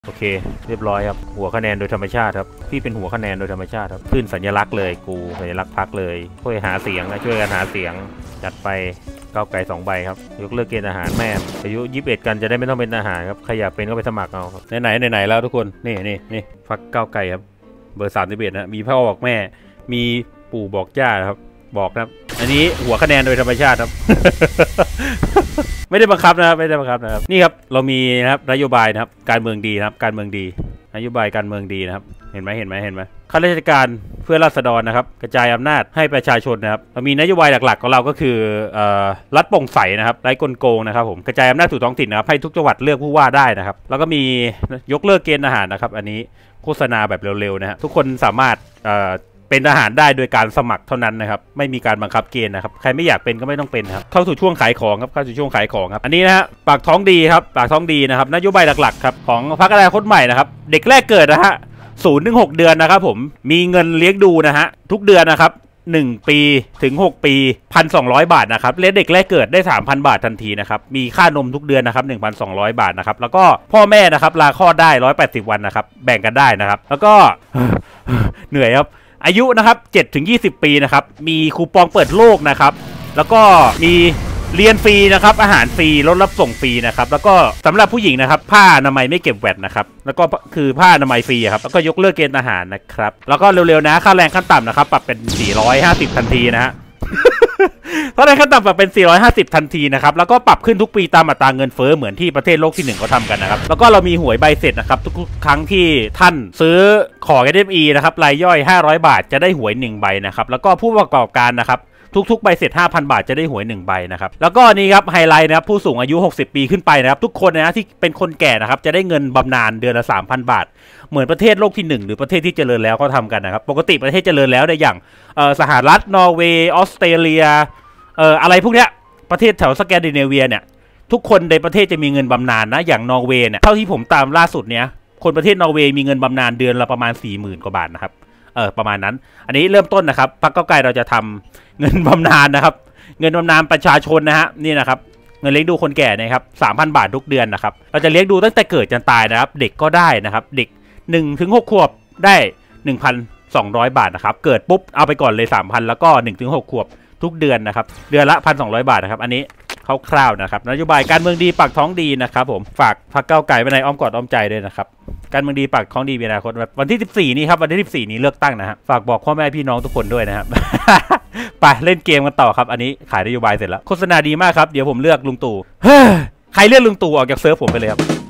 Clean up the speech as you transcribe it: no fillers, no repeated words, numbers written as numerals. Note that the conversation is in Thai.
โอเคเรียบร้อยครับหัวคะแนนโดยธรรมชาติครับพี่เป็นหัวคะแนนโดยธรรมชาติครับขึ้นสัญลักษณ์เลยกูสัญลักษณ์พรรคเลยช่วยหาเสียงนะช่วยกันหาเสียงจัดไปก้าวไกล2 ใบครับยกเลิกเกณฑ์อาหารแม่อายุ21กันจะได้ไม่ต้องเป็นทหารครับใครอยากเป็นก็ไปสมัครเอาครับไหนแล้วทุกคนนี่พรรคก้าวไกลครับเบอร์31นะมีพ่อบอกแม่มีปู่บอกย่าครับบอกครับอันนี้หัวคะแนนโดยธรรมชาติครับ ไม่ได้บังคับนะครับนี่ครับเรามีนะครับนโยบายนะครับการเมืองดีนะครับการเมืองดีนโยบายการเมืองดีนะครับเห็นไหมข้าราชการเพื่อราษฎรนะครับกระจายอำนาจให้ประชาชนนะครับเรามีนโยบายหลักๆของเราก็คือรัฐโปร่งใสนะครับไร้กลโกงนะครับผมกระจายอำนาจสู่ท้องถิ่นนะครับให้ทุกจังหวัดเลือกผู้ว่าได้นะครับแล้วก็มียกเลิกเกณฑ์ทหารนะครับอันนี้โฆษณาแบบเร็วๆนะฮะทุกคนสามารถเป็นทหารได้โดยการสมัครเท่านั้นนะครับไม่มีการบังคับเกณฑ์นะครับใครไม่อยากเป็นก็ไม่ต้องเป็นครับเข้าสู่ช่วงขายของครับอันนี้นะฮะปากท้องดีครับปากท้องดีนะครับนโยบายหลักๆครับของพรรคอนาคตใหม่นะครับเด็กแรกเกิดนะฮะ0 ถึง 6 เดือนนะครับผมมีเงินเลี้ยงดูนะฮะทุกเดือนนะครับ1 ปีถึง 6 ปี 1,200 บาทนะครับเด็กแรกเกิดได้ 3,000 บาททันทีนะครับมีค่านมทุกเดือนนะครับ 1,200 บาทนะครับแล้วก็พ่อแม่นะครับลาคลอดได้180 วันนะครับแบ่งกันได้นะครับแล้วก็เหนื่อยครับอายุนะครับ7 ถึง 20 ปีนะครับมีคูปองเปิดโลกนะครับแล้วก็มีเรียนฟรีนะครับอาหารฟรีรถรับส่งฟรีนะครับแล้วก็สำหรับผู้หญิงนะครับผ้าอนามัยไม่เก็บแวตนะครับแล้วก็คือผ้าอนามัยฟรีครับแล้วก็ยกเลิกเกณฑ์ทหารนะครับแล้วก็เร็วๆนะค่าแรงขั้นต่ำนะครับปรับเป็น450ทันทีนะฮะ ค่าแรงขั้นต่ำปรับเป็น450ทันทีนะครับแล้วก็ปรับขึ้นทุกปีตามอัตราเงินเฟ้อเหมือนที่ประเทศโลกที่1เขาทำกันนะครับแล้วก็เรามีหวยใบเสร็จนะครับทุกครั้งที่ท่านซื้อของ SME นะครับรายย่อย500 บาทจะได้หวย1 ใบนะครับแล้วก็ผู้ประกอบการนะครับทุกๆใบเสร็จ 5,000 บาทจะได้หวย1 ใบนะครับแล้วก็นี่ครับไฮไลท์นะครับผู้สูงอายุ60 ปีขึ้นไปนะครับทุกคนนะที่เป็นคนแก่นะครับจะได้เงินบำนาญเดือนละ 3,000 บาทเหมือนประเทศโลกที่1หรือประเทศที่เจริญแล้วเขาทำกันนะครับปกติประเทศเจริญแล้วในอย่างสหรัฐนอร์เวย์ออสเตรเลียอะไรพวกเนี้ยประเทศแถวสแกนดิเนเวียเนี่ยทุกคนในประเทศจะมีเงินบำนาญนะอย่างนอร์เวย์เนี่ยเท่าที่ผมตามล่าสุดเนี้ยคนประเทศนอร์เวย์มีเงินบำนาญเดือนละประมาณ 40,000 กว่าบาทนะครับประมาณนั้นอันนี้เริ่มต้นนะครับพรรคก้าวไกลเราจะทำเงินบำนาญนะครับเงินบำนาญประชาชนนะฮะนี่นะครับเงินเลี้ยงดูคนแก่นะครับ 3,000 บาททุกเดือนนะครับเราจะเลี้ยงดูตั้งแต่เกิดจนตายนะครับเด็กก็ได้นะครับเด็ก1 ถึง 6 ขวบได้ 1,200 บาทนะครับเกิดปุ๊บเอาไปก่อนเลย 3,000 แล้วก็1 ถึง 6 ขวบทุกเดือนนะครับเดือนละ 1,200 บาทนะครับอันนี้คร่าวๆนะครับนโยบายการเมืองดีปากท้องดีนะครับผมฝากพรรคก้าวไกลไว้ในอ้อมกอดอ้อมใจด้วยนะครับการเมืองดีปากท้องดีมีอนาคตวันที่14นี้ครับวันที่14นี้เลือกตั้งนะฮะฝากบอกพ่อแม่พี่น้องทุกคนด้วยนะครับ ไปเล่นเกมกันต่อครับอันนี้ขายนโยบายเสร็จแล้วโฆษณาดีมากครับเดี๋ยวผมเลือกลุงตู่ ใครเลือกลุงตู่ออกจากเซิร์ฟผมไปเลยครับ